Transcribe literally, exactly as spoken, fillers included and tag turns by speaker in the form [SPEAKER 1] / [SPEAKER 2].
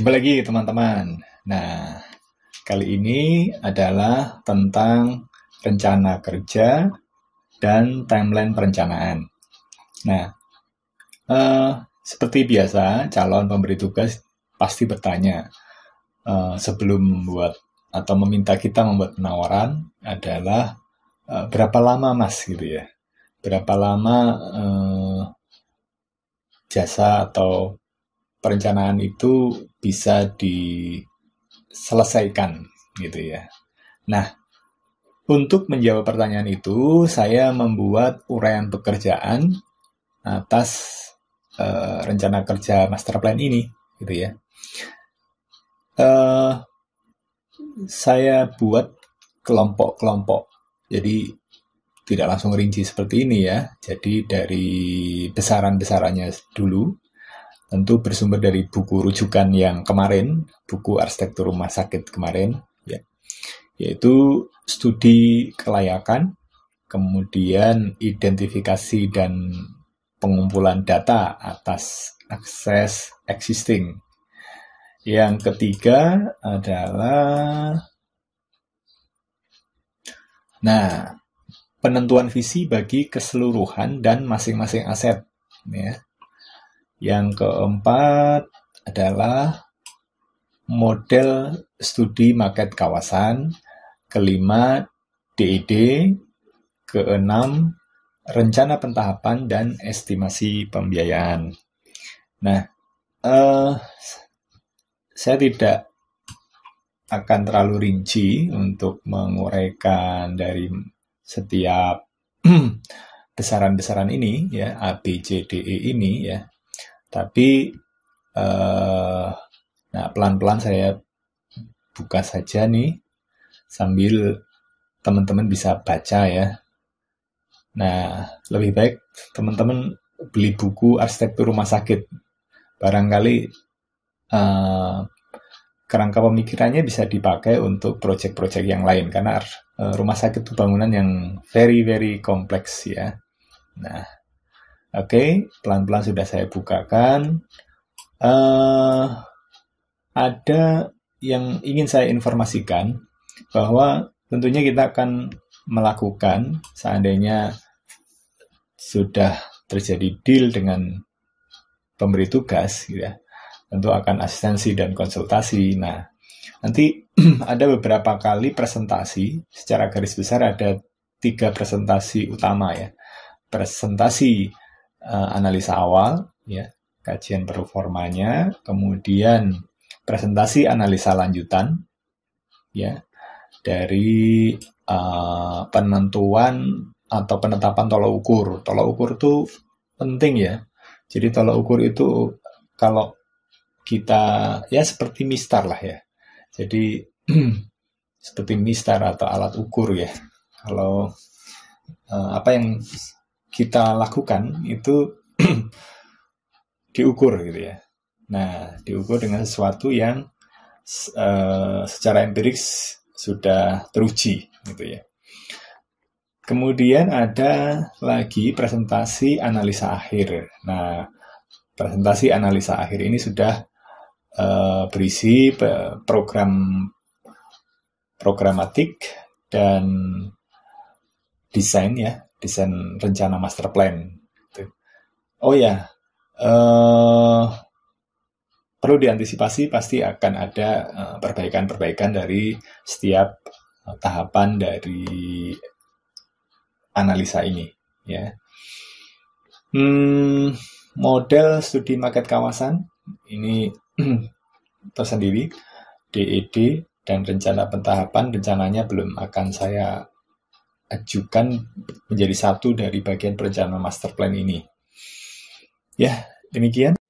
[SPEAKER 1] Jumpa lagi teman-teman. Nah, kali ini adalah tentang rencana kerja dan timeline perencanaan. Nah, eh, seperti biasa, calon pemberi tugas pasti bertanya eh, sebelum membuat atau meminta kita membuat penawaran adalah eh, berapa lama mas gitu ya? Berapa lama eh, jasa atau perencanaan itu bisa diselesaikan gitu ya. Nah, untuk menjawab pertanyaan itu, saya membuat uraian pekerjaan atas uh, rencana kerja master plan ini gitu ya. Uh, saya buat kelompok-kelompok. Jadi tidak langsung rinci seperti ini ya. Jadi dari besaran-besarannya dulu. Tentu bersumber dari buku rujukan yang kemarin, buku arsitektur rumah sakit kemarin, ya, yaitu studi kelayakan, kemudian identifikasi dan pengumpulan data atas akses existing. Yang ketiga adalah, nah, penentuan visi bagi keseluruhan dan masing-masing aset, ya. Yang keempat adalah model studi market kawasan. Kelima, D I D. Keenam, rencana pentahapan dan estimasi pembiayaan. Nah, eh, saya tidak akan terlalu rinci untuk menguraikan dari setiap besaran-besaran ini, ya, A, B, C, D, E ini, ya. Tapi uh, nah pelan-pelan saya buka saja nih sambil teman-teman bisa baca ya. Nah, lebih baik teman-teman beli buku arsitektur rumah sakit. Barangkali uh, kerangka pemikirannya bisa dipakai untuk proyek-proyek yang lain karena uh, rumah sakit itu bangunan yang very very kompleks ya. Nah, oke, okay, pelan-pelan sudah saya bukakan. Uh, ada yang ingin saya informasikan bahwa tentunya kita akan melakukan seandainya sudah terjadi deal dengan pemberi tugas, ya, tentu akan asistensi dan konsultasi. Nah, nanti ada beberapa kali presentasi. Secara garis besar ada tiga presentasi utama ya. Presentasi Uh, analisa awal, ya, kajian performanya, kemudian presentasi analisa lanjutan, ya, dari uh, penentuan atau penetapan tolok ukur. Tolok ukur itu penting ya. Jadi tolok ukur itu kalau kita ya seperti mistar lah ya. Jadi seperti mistar atau alat ukur ya. Kalau uh, apa yang kita lakukan itu diukur gitu ya. Nah, diukur dengan sesuatu yang uh, secara empirik sudah teruji gitu ya. Kemudian ada lagi presentasi analisa akhir. Nah, presentasi analisa akhir ini sudah uh, berisi program programatik dan desain ya. Desain rencana master plan. Oh ya, uh, perlu diantisipasi pasti akan ada uh, perbaikan-perbaikan dari setiap uh, tahapan dari analisa ini. Ya, hmm, model studi market kawasan ini tersendiri, D E D dan rencana pentahapan rencananya belum akan saya ajukan menjadi satu dari bagian perencanaan master plan ini. Ya, demikian.